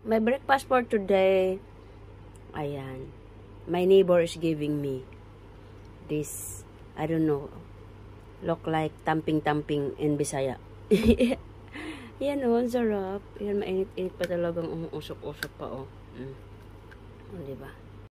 My breakfast for today, ayan. My neighbor is giving me this, I don't know, look like tamping-tamping in Bisaya. Yan o, ang sarap. Yan, mainit-init pa talagang umuusok-usok pa o. O, diba?